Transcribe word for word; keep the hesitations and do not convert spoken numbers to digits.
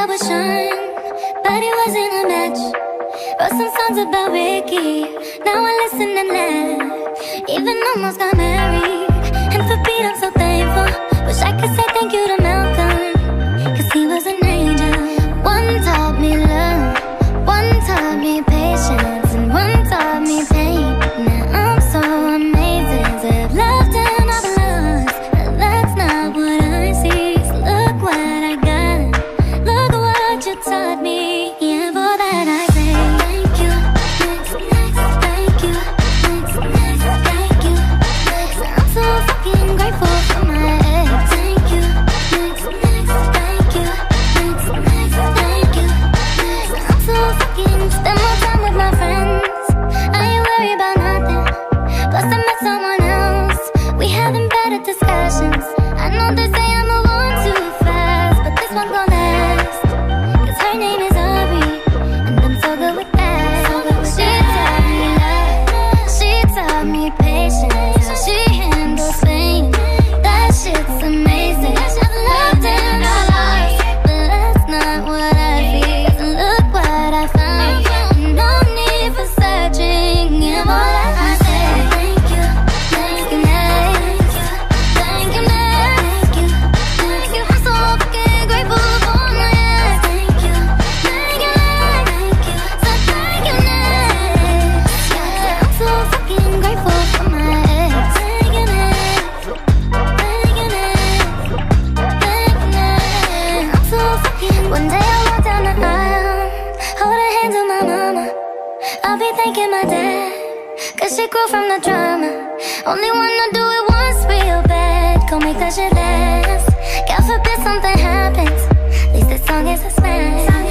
I would shine, but it wasn't a match. Wrote some songs about Ricky, now I listen and laugh. Even almost got married, and for Pete I'm so thankful. Wish I could say thank you to Malcolm, cause he was an angel. One taught me love, one taught me patience, and one taught me pain. Now I'm so amazing to have loved and I've lost, but that's not what I see. So look what I got, look what you taught me. Yeah, for that I say thank you, next, next, thank you, next, next, thank you, next. I'm so fucking grateful for my ex. Thank you, next, next, thank you, next, next, thank you, next. I'm so fucking spend more time with my friends. I ain't worried about nothing. Plus I met someone else. We having better discussions. I know they say I move on too fast, but this one's gonna last. Cause her name is Aubrey, and I'm so good with that. So good with she taught me love, she taught me patience, how she handles pain. That shit's amazing. I've loved and I lost, but that's not what I feel. So look what I found, no need for searching. Yeah, boy, I say thank you, thank you, next, thank you, next, thank you, thank you. I'm so fucking grateful for my ex. Thank you, thank you, next, thank you, so thank you, next. Yeah, I'm so fucking grateful for my ex. Thank you, next, thank you, next, thank you, next. I'm so fucking. One day I walk down the aisle, hold her hands on my mama. I'll be thanking my dad, cause she grew from the drama. Only wanna do it once real bad, go make that shit last. God forbid something happens, at least this song is a smash.